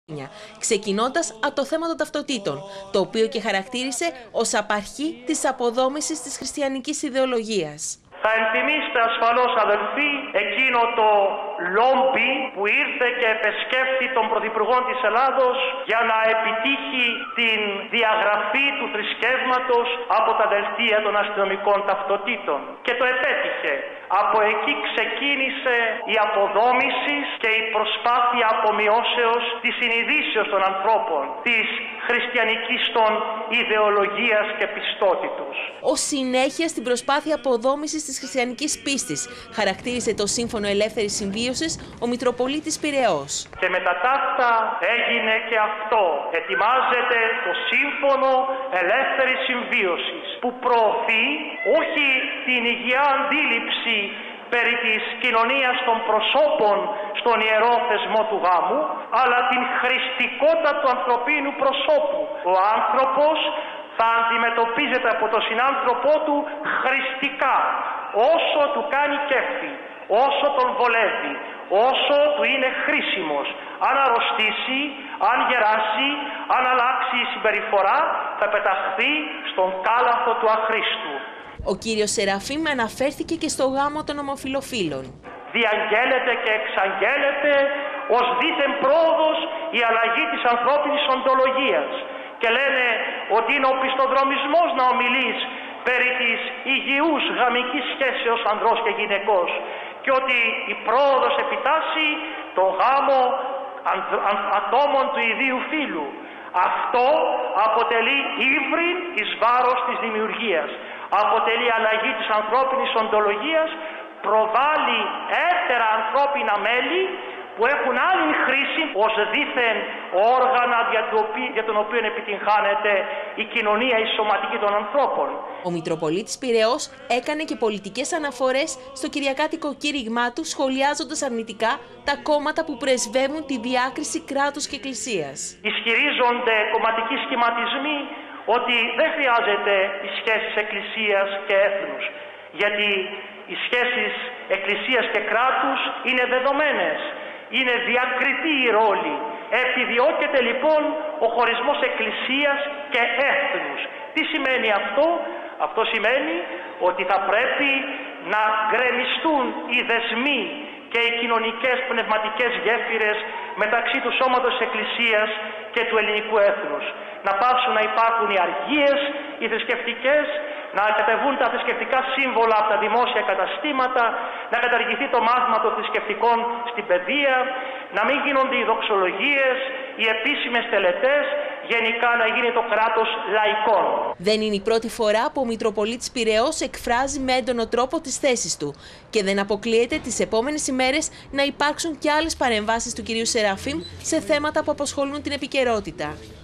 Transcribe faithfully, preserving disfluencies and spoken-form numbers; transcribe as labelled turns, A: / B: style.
A: ξεκινώντας από το θέμα των ταυτοτήτων, το οποίο και χαρακτήρισε ως απαρχή της αποδόμησης της χριστιανικής ιδεολογίας.
B: Θα ενθυμίστε ασφαλώς, αδελφοί, εκείνο το λόμπι που ήρθε και επεσκέφθη των πρωθυπουργών της Ελλάδος για να επιτύχει την διαγραφή του θρησκεύματος από τα δελτία των αστυνομικών ταυτοτήτων. Και το επέτυχε. Από εκεί ξεκίνησε η αποδόμηση και η προσπάθεια απομειώσεως της συνειδήσεως των ανθρώπων, της χριστιανικής των ιδεολογίας και πιστότητος.
A: Ως συνέχεια στην προσπάθεια αποδόμησης της χριστιανικής πίστης, χαρακτήρισε το Σύμφωνο Ελεύθερης Συμβίωσης ο Μητροπολίτης Πειραιώς.
B: Και με τα ταύτα έγινε και αυτό. Ετοιμάζεται το Σύμφωνο Ελεύθερης Συμβίωσης, που προωθεί όχι την υγιή αντίληψη περί της κοινωνίας των προσώπων στον ιερό θεσμό του γάμου, αλλά την χρηστικότητα του ανθρωπίνου προσώπου. Ο άνθρωπος θα αντιμετωπίζεται από τον συνάνθρωπό του χρηστικά, όσο του κάνει κέφι, όσο τον βολεύει, όσο του είναι χρήσιμος. Αν αρρωστήσει, αν γεράσει, αν αλλάξει η συμπεριφορά, θα πεταχθεί στον κάλαθο του αχρήστου.
A: Ο κύριος Σεραφείμ αναφέρθηκε και στο γάμο των ομοφυλοφίλων.
B: Διαγγέλλεται και εξαγγέλλεται ως δίθεν πρόοδος η αλλαγή της ανθρώπινης οντολογίας. Και λένε ότι είναι ο πιστοδρομισμός να ομιλείς περί της υγιούς γαμικής σχέσεως ανδρός και γυναικός, και ότι η πρόοδος επιτάσσει το γάμο ατόμων του ιδίου φύλου. Αυτό αποτελεί ύβριν εις βάρος της δημιουργίας. Αποτελεί αλλαγή της ανθρώπινης οντολογίας, προβάλλει έτερα ανθρώπινα μέλη που έχουν άλλη χρήση ως δήθεν όργανα για τον οποίο επιτυγχάνεται η κοινωνία, η σωματική των ανθρώπων.
A: Ο Μητροπολίτης Πειραιώς έκανε και πολιτικές αναφορές στο κυριακάτικο κήρυγμά του, σχολιάζοντας αρνητικά τα κόμματα που πρεσβεύουν τη διάκριση κράτους και εκκλησίας.
B: Ισχυρίζονται κομματικοί σχηματισμοί ότι δεν χρειάζεται οι σχέσεις εκκλησίας και έθνους, γιατί οι σχέσεις εκκλησίας και κράτους είναι δεδομένες. Είναι διακριτή η ρόλη. Επιδιώκεται λοιπόν ο χωρισμός εκκλησίας και έθνους. Τι σημαίνει αυτό? Αυτό σημαίνει ότι θα πρέπει να γκρεμιστούν οι δεσμοί και οι κοινωνικές πνευματικές γέφυρες μεταξύ του σώματος της Εκκλησίας και του ελληνικού έθνους. Να πάψουν να υπάρχουν οι αργίες, οι θρησκευτικές, να κατεβούν τα θρησκευτικά σύμβολα από τα δημόσια καταστήματα, να καταργηθεί το μάθημα των θρησκευτικών στην παιδεία, να μην γίνονται οι δοξολογίες, οι επίσημες τελετές, γενικά να γίνει το κράτος λαϊκών.
A: Δεν είναι η πρώτη φορά που ο Μητροπολίτης Πειραιώς εκφράζει με έντονο τρόπο τις θέσεις του και δεν αποκλείεται τις επόμενες ημέρες να υπάρξουν και άλλες παρεμβάσεις του κυρίου Σεραφείμ σε θέματα που απασχολούν την επικαιρότητα.